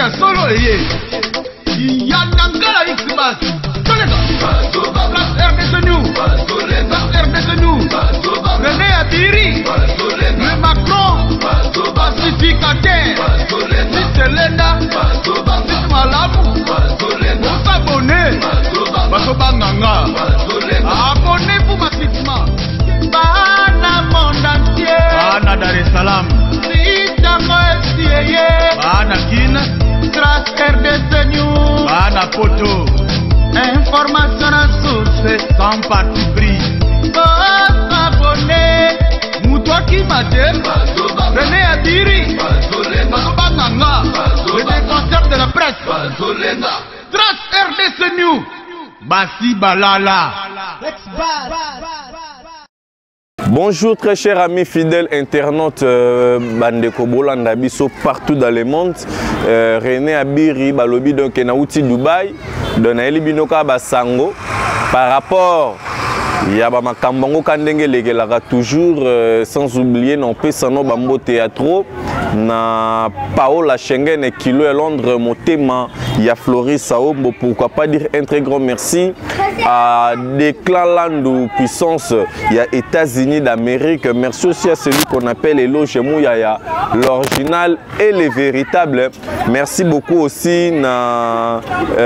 ya solo eye ya nangala ikibas RDC New RDC New René Abiri le Macron pacificateur Selena Malamu abonné Banganga abonnez-vous massivement Bana monde entier Bana Dar es Salaam Bana Guinée Trace RDC News Bana Poto Information à source sans parti pris abonné Moutouaki Madem René Adiri Banganga le défenseur de la presse Trace RDC News Bassi Balala. Bonjour très chers amis fidèles internautes Bandeko Bolanda Biso partout dans le monde. René Abiri balobi donc nauti Dubaï dans Elibinoka Basango par rapport ya ba makambango kandenge legelaka toujours sans oublier non pe sano bambo théâtre na Paola Schengen et Kilo et Londres motema ya Floris Saombo, pourquoi pas dire un très grand merci à des clans Landu puissance ya États-Unis d'Amérique. Merci aussi à celui qu'on appelle Eloge Mouyaya, l'original et le véritable. Merci beaucoup aussi na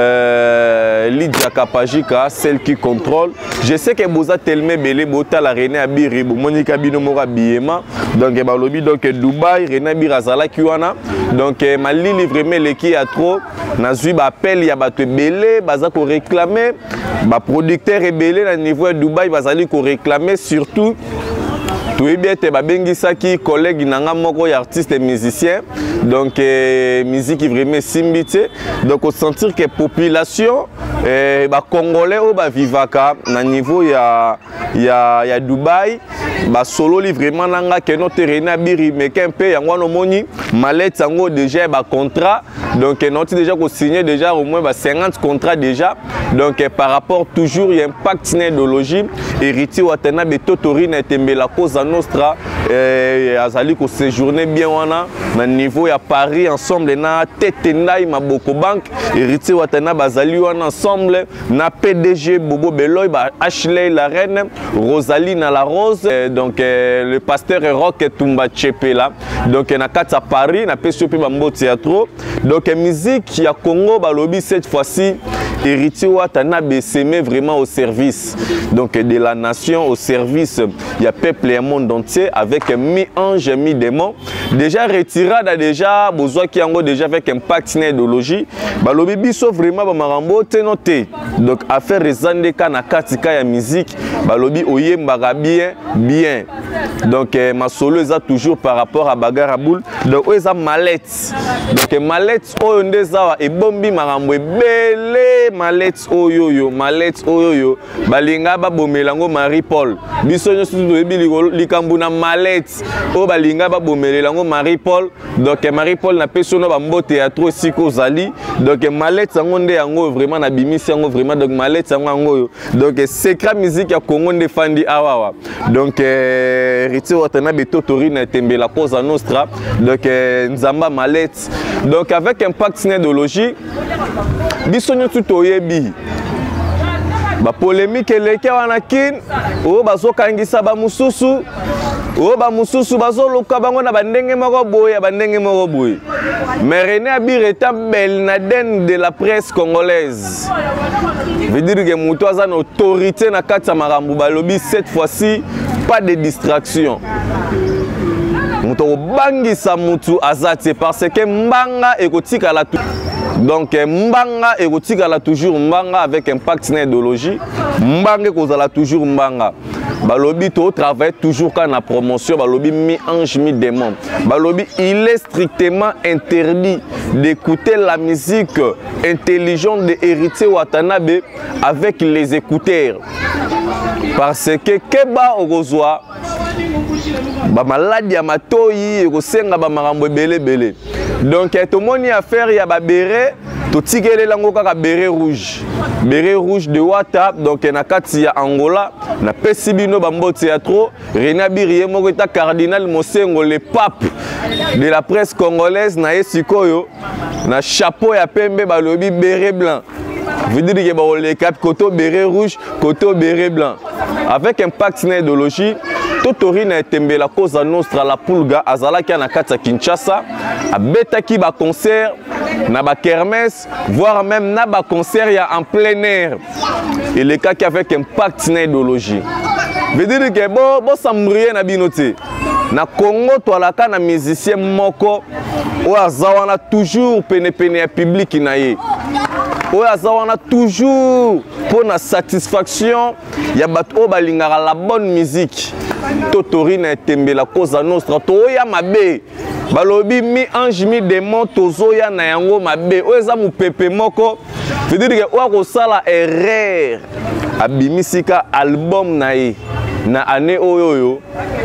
Lydia Kapajika, celle qui contrôle. Je sais que vous êtes tellement belé bota la René Abiri, Monica Binomora Biema, donc balobi donc Dubaï, René Abiri azala kiwana. Donc Mali vraiment les qui a trop nazui ba appel ya bato belé baza ko réclamer ba producteur belé na niveau Dubaï bazali ko réclamer surtout tout est bien te babengisa ki collègue nanga moko ya artiste et musicien donc musique vraiment simbité donc au sentir que population ba congolais o ba vivaka na niveau ya Dubaï ba solo li vraiment nanga que notre René Abiri mais qu'un peu yango no moni malette yango déjà ba contrat donc notre déjà ko signé déjà au moins ba 50 contrats déjà donc par rapport toujours il y a impact idéologie héritier watana betotori na tembela cause nostra azali ko séjourner bien wana na niveau ya Paris ensemble na Tetendai Maboko Bank héritier watana bazali wana ensemble na PDG Bobo Beloy ba Ashley la reine Rosalie na la rose donc le pasteur Rock Tumba Chepela donc na kati à Paris na PSP Bambo théâtre donc musique ya Congo balobi cette fois-ci héritier watana s'aimer vraiment au service donc de la nation au service il y a peuple et monde entier avec mi-ange mi-démon déjà retirada déjà besoin qui yango déjà avec impact idéologie balobi biso vraiment ba marambo tenoté donc affaire ezandeka na katika ya musique balobi oyembaka bien donc ma solo eza toujours par rapport à bagarre à boule donc eza mallette donc mallette oyo ndezawa ebombi marambo ebele mallette oyo balinga babomelango Marie Paul biso nyoso toyebi likambu na mallette o balinga babomelango Marie Paul donc Marie Paul na peso no bambo théâtre siko zali donc mallette yango nde yango vraiment na bimisi yango vraiment donc mallette yango donc secret musique ya Congo nde fandi awawa donc héritier watana betotori na tembela cause nostra donc nzamba mallette donc avec impact idéologie biso nyoso toyebi ba polémique eleke wana kin o bazokangisa ba mususu o ba mususu bazoluka bango na bandenge moko boye mais René Abiri est Ben Laden de la presse congolaise veut dire que muto aza na autorité na kati ya makambo balobi cette fois-ci pas de distraction muto bangisa mutu azati parce que mbanga ekotika la donc mbanga ekotika toujours mbanga avec impact idéologie mbanga kozala toujours mbanga balobi to travaille toujours quand la promotion balobi mi-ange mi-démon balobi il est strictement interdit d'écouter la musique intelligente de héritier Watanabe avec les écouteurs parce que keba okozwa ba maladie ya matoyi ekosenga ba makambo belé donc tout moni affaire ya ba béré totikele lango kaka béret rouge de Wata donc na kati ya Angola na pesibino bambo théâtre René Abiri moko eta cardinal Mosengo le pape de la presse congolaise na esikoyo na chapeau ya pembe balobi béret blanc. Vous dites que les cap côté béret rouge, côté béret blanc. Avec impact na idéologie, Totori na tembe la cause nostra la pulga azala ki na kati Kinshasa, a betaki ba concert na ba kermesse, voire même na ba concert ya en plein air. Et les cas qui avec impact na idéologie. Vous dites que bon sambrier na binote. Na Congo to alaka na musicien moko o azawana toujours pene ya public na ye. O azawana toujours pour la satisfaction ya bato balingara la bonne musique. Totori na tembe la cause nostra to ya mabe. Balobi mi ange mi démon tozo ya na yango mabe. O eza mu pepe moko. Veut dire que o ko sala erreur. Abimisika album na ye na année oyoyo.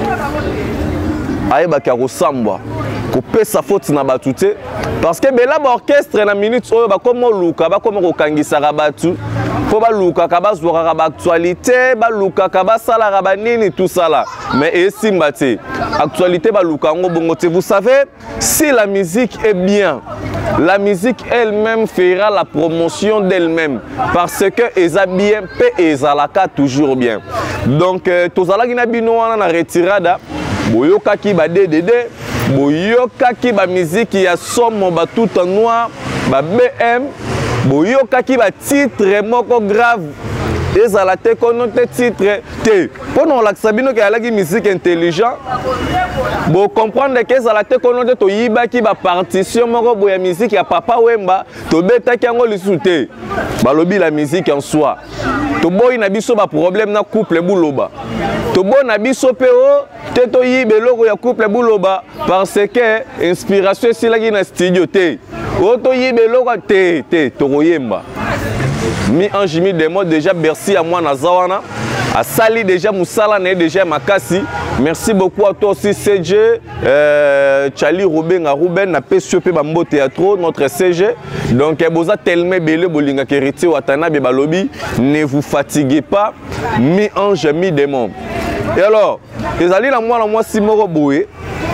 Aïba ki akosambwa kopesa faute na batu te parce que bela ba orchestre na minute oyo ba komo luka ba komo kokangisaka batu po ba luka ka bazwaka ba actualité ba luka ka ba sala ba nini tout ça là mais esimba te actualité ba luka ngo bongo te. Vous savez, si la musique est bien, la musique elle-même fera la promotion d'elle-même parce que eza bien pe ezalaka toujours bien. Donc tozalaki na bino wana na retirada boyokaki ba DDD, boyokaki ba musique ya somo ba tout en noir, ba BM, boyokaki ba titre moko grave. Ezala te konote titre te. Pendant l'axabino ki alaki musique intelligent, bo comprendre que ezala te konote to yibaki ba partition moko boya musique ya Papa Wemba, to betaki yango lisute. Balobi la musique en soi. To boy na biso ba problème na couple buloba. To boy na biso pe o te to yibe loko ya couple buloba parce que inspiration silaki na studio te. O to yibe loko te to koyemba. Mi ange mi démon déjà merci à moi Nazawana. A sali déjà Moussala n'est déjà Makasi. Merci beaucoup à toi aussi CG, Charlie Ruben na PSP Bambo Théâtre, notre CG. Donc boza tellement belé bolinga keriti watana be balobi, ne vous fatiguez pas, mi ange mi démon. Et alors, les alliés la moi Simoro Boué.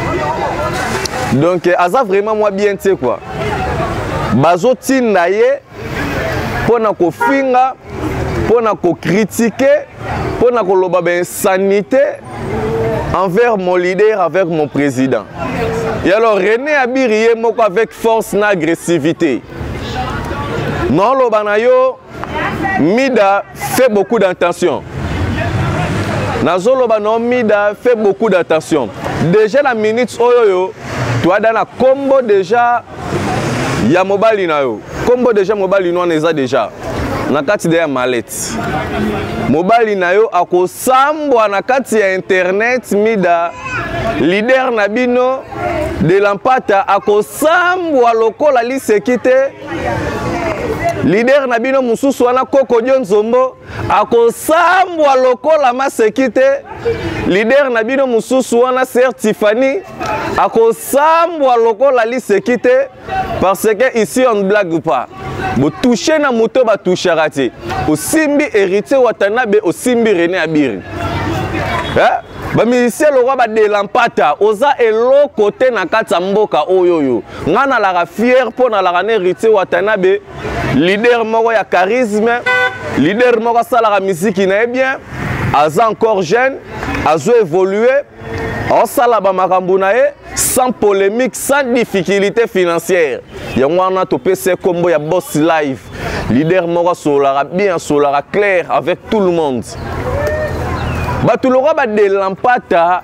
Donc aza vraiment moi bien tu sais quoi. Bazo tindaye pour na ko finga, pour na ko critiquer, pour na ko loba ben sanité envers mon leader, avec mon président. Et alors René Abiri moko avec force na agressivité. Non loba na yo Mida fait beaucoup d'attention. Nazo loba no Mida fait beaucoup d'attention. Déjà la minute oyoyo, toi dans la combo déjà ya mobali na yo. Combo déjà mobali no neza déjà. Na kati de mallette. Mobali na yo akosambwa na kati ya internet Mida leader na bino de Lampata akosambwa lokola lisekite. Leader na bino mususu wana Koko Nzombo akosambwa lokola masekite. Leader na bino mususu wana Sir Tiffany akosambwa lokola lisekite parce que ici on ne blague pas. Vous touchez na moto ba toucharati. Au simbi héritier Watanabe au simbi René Abiri. Ba musicien le roi ba de Lampata oza elo côté na kata mboka oyoyo. Ngana la fier pour na la héritier Watanabe leader moko ya charisme, leader moko sala la musique na bien, aza encore jeune, azo évoluer, on sala ba makambo na ye sans polémique, sans difficulté financière. Yango wana to PC combo ya boss live. Leader moko solara bien, solara clair avec tout le monde. Ba tout le roi ba de Lampata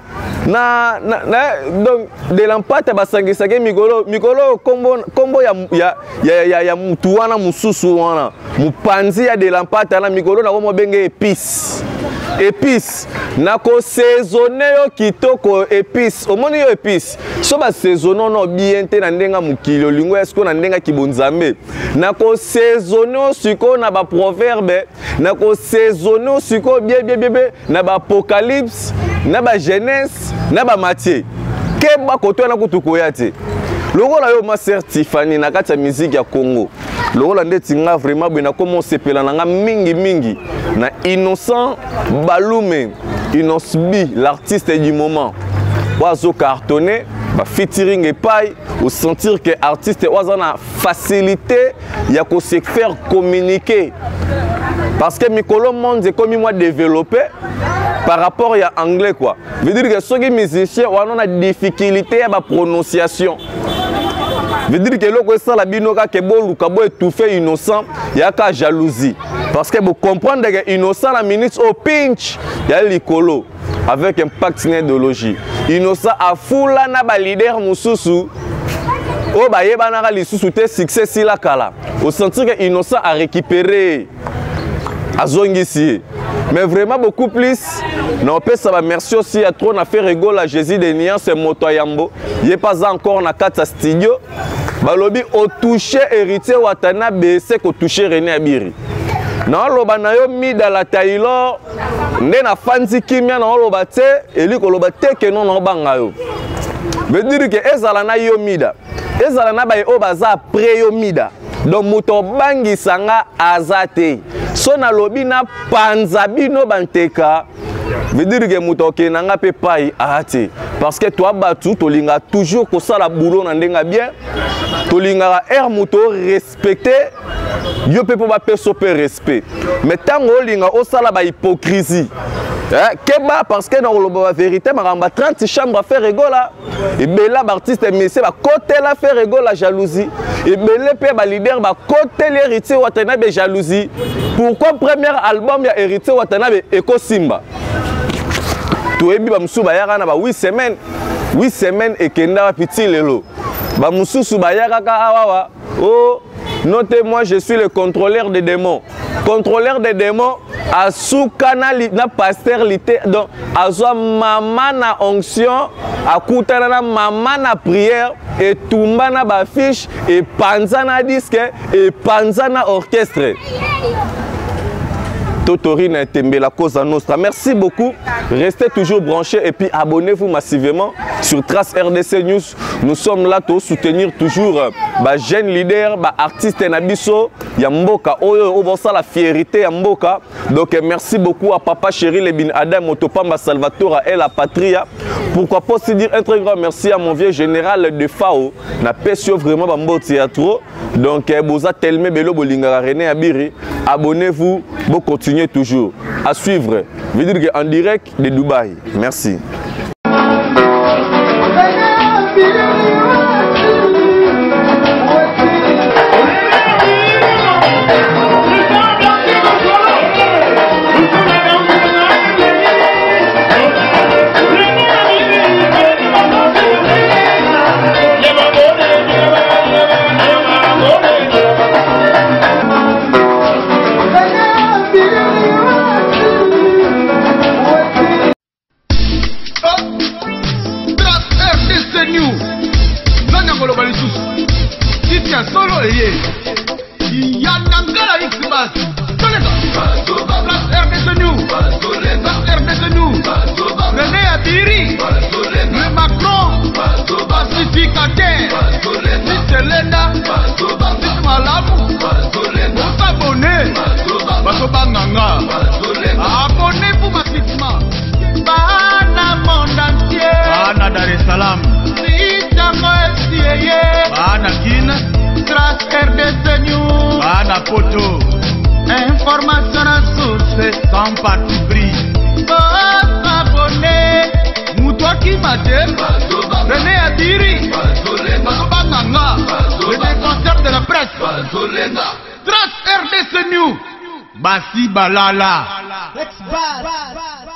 donc de Lampata basangisake mikolo kombo ya mutu wana mususu wana mupanzi ya de Lampata na mikolo na komo benge épice na ko saisonné yo kitoko épice omoni yo épice so ba saisonné no bien te na ndenga mukilo lingo esko na ndenga kibonzambe na ko saisonné siko na ba proverbe na ko saisonné siko bien na ba apocalypse na ba Genèse na ba Matthieu keba koto na kutukoya te lokola yo ma Sir Tiffany na kati ya musique ya Congo lokola nde tinga vraiment bena comment sepela nanga mingi na Innocent Balume Inosbi l'artiste du moment oazo cartonné ba featuring epai ou sentir que artiste oazo na facilité ya ko se faire communiquer parce que mikolo monde est comme moi développé par rapport à anglais quoi. Veut dire que ceux qui musiciens ont une difficulté à la prononciation. Veut dire que l'autre ça la binoka que bon Lukabo étouffé Innocent, il y a qu'à jalousie. Parce que vous comprenez que Innocent la ministre au pinch, il y a l'icolo avec impact idéologie. Innocent a foula na ba leader mususu. Oh ba yeba na li susu te succès si la kala. Au sentir que Innocent a récupéré Azongisi. Mais vraiment beaucoup plus. Non, ça va merci aussi à trop. On a fait rigole à Jésus de Nian, c'est Moto Yambo. Il n'est pas encore dans 4 studio. Balobi au touché héritier Watana BC au touché René Abiri. Non, l'obanayo mis dans la Taylor. N'est na fanzi kimia na olobate et lui ko lobate que non na bangayo. Veut dire que ezalana yo mida. Ezalana ba o baza après yo mida. Donc moto bangi sanga azate. So na lobi na panzabino banteka. Veut dire que moto kenanga pe pai ahati. Parce que toi batu tolinga toujours ko sala boulot na ndenga bien. Tolinga er moto respecter. Yo pe ba peso pe respect. Mais tango linga o sala ba hypocrisie. Keba parce que dans la vérité maramba 30 chambres à faire rigola et bela artiste monsieur ba côté la faire rigola jalousie et belé pe ba leader ba côté l'héritier Watanabe jalousie. Pourquoi premier album ya héritier Watanabe Eko Simba to ebi ba musu ba yaka na ba 8 semaines et kenda petit lelo ba musu ba yaka ka awawa oh notez-moi je suis le contrôleur des démons à soukana na pasteur lité donc azwa mama na onction akutana na mama na prière et tumba na ba fiche et panza na disque et panza na orchestre. Totori na tembe la cause à nostra. Merci beaucoup. Restez toujours branchés et puis abonnez-vous massivement sur Trace RDC News. Nous sommes là pour soutenir toujours ba jeune leader, ba artiste nabiso, ya mboka oyo obosa la fierté ya mboka. Donc merci beaucoup à papa chéri Lebin Adam Motopamba Salvatore et la Patria. Pourquoi pas se dire un très grand merci à mon vieux général de FAO. Na pesio vraiment ba mbo théâtre. Donc boza telme belo bolinga René Abiri. Abonnez-vous, bon continuez toujours à suivre. Je veux dire en direct de Dubaï. Merci. Solo il y a Nangala X-Bass. Place RDC New. RDC New. René Abiri. Le Macron. Pacificateur. Selena. Malamu. Vous abonnez. Basobanganga. Abonnez-vous massivement. Bana monde entier. Bana Dar es Salaam. Bana Guinée. Trace RDC News. Bana Poto. Information à source sans parti pris. Abonné. Moutoua qui m'appelle. René Abiri. Basobanganga. Le défenseur de la presse. Trace RDC News. Bassi Balala.